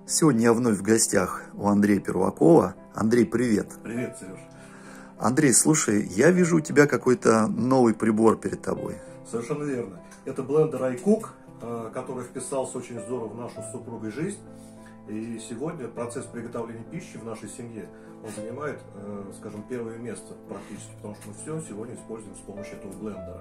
Сегодня я вновь в гостях у Андрея Первакова. Андрей, привет. Привет, Сереж. Андрей, слушай, я вижу у тебя какой-то новый прибор перед тобой. Совершенно верно. Это блендер iCook, который вписался очень здорово в нашу с супругой жизнь. И сегодня процесс приготовления пищи в нашей семье, он занимает, скажем, первое место практически, потому что мы все сегодня используем с помощью этого блендера.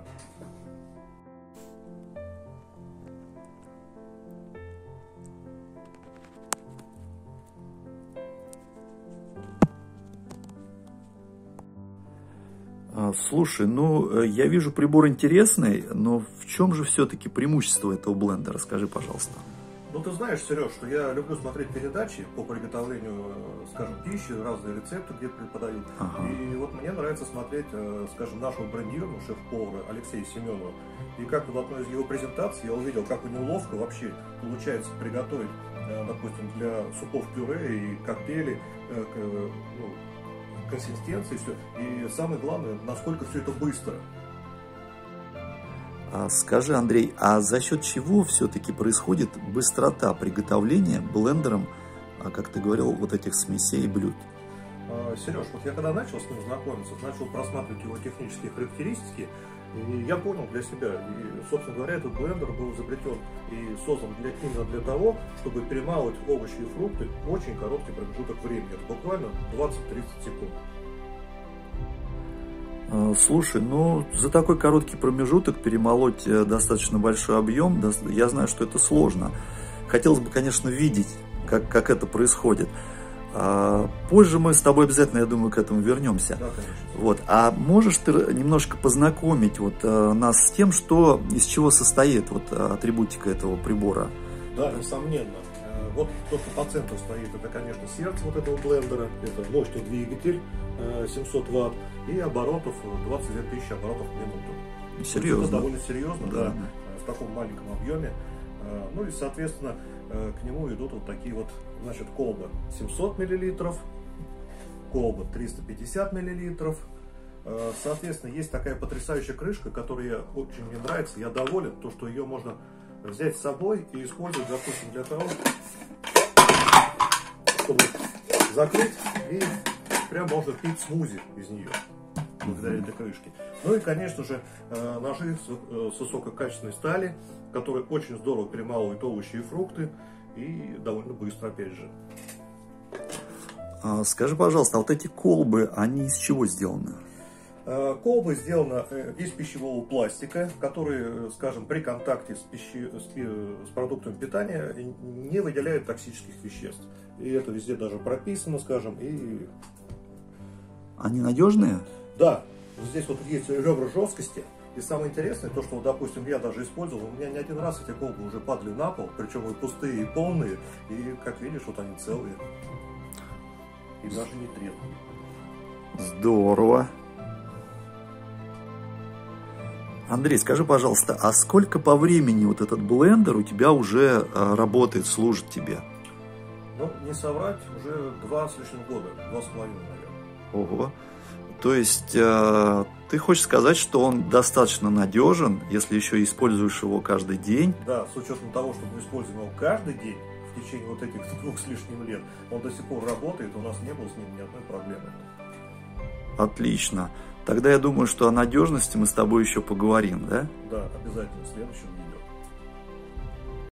Слушай, я вижу прибор интересный, но в чем же все-таки преимущество этого блендера? Скажи, пожалуйста. Ну, ты знаешь, Сереж, что я люблю смотреть передачи по приготовлению, скажем, пищи, разные рецепты, где преподают. Ага. И вот мне нравится смотреть, скажем, нашего брендированного шеф-повара Алексея Семенова. И как в одной из его презентаций я увидел, как у него ловко вообще получается приготовить, допустим, для супов-пюре и коктейлей, консистенции, все. И самое главное, насколько все это быстро. Скажи, Андрей, а за счет чего все-таки происходит быстрота приготовления блендером, как ты говорил, вот этих смесей и блюд? Сереж, вот я когда начал с ним знакомиться, начал просматривать его технические характеристики, и я понял для себя, и, собственно говоря, этот блендер был изобретен и создан именно для того, чтобы перемалывать овощи и фрукты в очень короткий промежуток времени, это буквально 20-30 секунд. Слушай, за такой короткий промежуток перемолоть достаточно большой объем, я знаю, что это сложно. Хотелось бы, конечно, видеть, как это происходит. Позже мы с тобой обязательно, я думаю, к этому вернемся. Да, конечно. Вот. А можешь ты немножко познакомить нас с тем, из чего состоит атрибутика этого прибора? Да, несомненно. Вот то, что по центру стоит, это, конечно, сердце вот этого блендера, это мощный двигатель 700 Вт и оборотов 22 тысячи оборотов в минуту. Серьезно? Это довольно серьезно, да, в таком маленьком объеме. Ну и, соответственно, к нему идут вот такие вот, значит, колба 700 мл, колба 350 мл. Соответственно, есть такая потрясающая крышка, которая очень мне нравится, я доволен, то, что ее можно взять с собой и использовать, допустим, для того, чтобы закрыть, и прям можно пить смузи из нее, благодаря этой крышке. Ну и, конечно же, ножи с высококачественной стали, которые очень здорово перемалывают овощи и фрукты, и довольно быстро, опять же. Скажи, пожалуйста, а вот эти колбы, они из чего сделаны? Колба сделана из пищевого пластика, который, скажем, при контакте с продуктами питания не выделяет токсических веществ. И это везде даже прописано, скажем. И... Они надежные? Да, здесь вот есть ребра жесткости. И самое интересное, то, что, допустим, я даже использовал, у меня не один раз эти колбы уже падали на пол, причем и пустые, и полные. И, как видишь, вот они целые. И даже не треснут. Здорово. Андрей, скажи, пожалуйста, а сколько по времени вот этот блендер у тебя уже работает, служит тебе? Ну, не соврать, уже 2 с лишним года, 2,5, наверное. Ого. То есть ты хочешь сказать, что он достаточно надежен, если еще используешь его каждый день? Да, с учетом того, что мы используем его каждый день в течение вот этих 2 с лишним лет, он до сих пор работает, у нас не было с ним ни одной проблемы. Отлично. Тогда я думаю, что о надежности мы с тобой еще поговорим, да? Да, обязательно в следующем видео.